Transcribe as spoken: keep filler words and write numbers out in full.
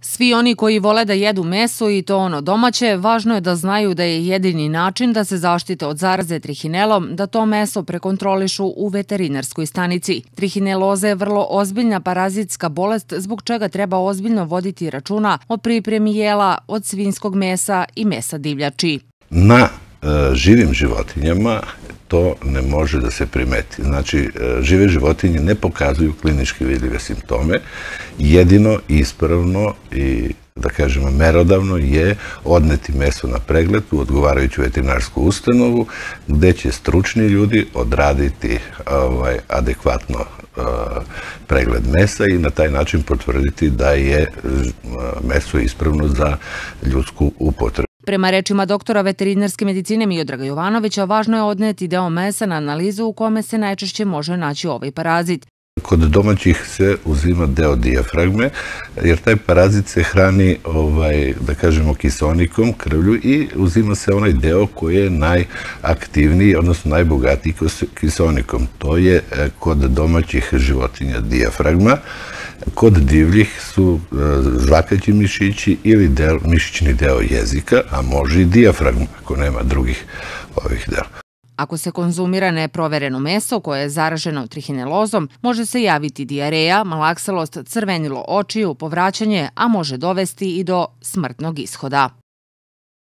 Svi oni koji vole da jedu meso i to ono domaće, važno je da znaju da je jedini način da se zaštite od zaraze trihinelom da to meso prekontrolišu u veterinarskoj stanici. Trihineloza je vrlo ozbiljna parazitska bolest zbog čega treba ozbiljno voditi računa o pripremi jela od svinjskog mesa i mesa divljači. Na e, živim životinjama to ne može da se primeti. Znači, e, žive životinje ne pokazuju klinički vidljive simptome. Jedino ispravno i, da kažemo, merodavno je odneti meso na pregled u odgovarajuću veterinarsku ustanovu gde će stručni ljudi odraditi ovaj, adekvatno uh, pregled mesa i na taj način potvrditi da je uh, meso ispravno za ljudsku upotrebu. Prema rečima doktora veterinarske medicine Miodraga Jovanovića, važno je odneti deo mesa na analizu u kome se najčešće može naći ovaj parazit. Kod domaćih se uzima deo dijafragme, jer taj parazit se hrani, ovaj, da kažemo, kiseonikom, krvlju i uzima se onaj deo koji je najaktivniji, odnosno najbogatiji kiseonikom. To je kod domaćih životinja dijafragma. Kod divljih su žvakaći mišići ili deo, mišićni deo jezika, a može i dijafragma ako nema drugih ovih dela. Ako se konzumira neprovereno meso koje je zaraženo trihinelozom, može se javiti dijareja, malakselost, crvenilo očiju, povraćanje, a može dovesti i do smrtnog ishoda.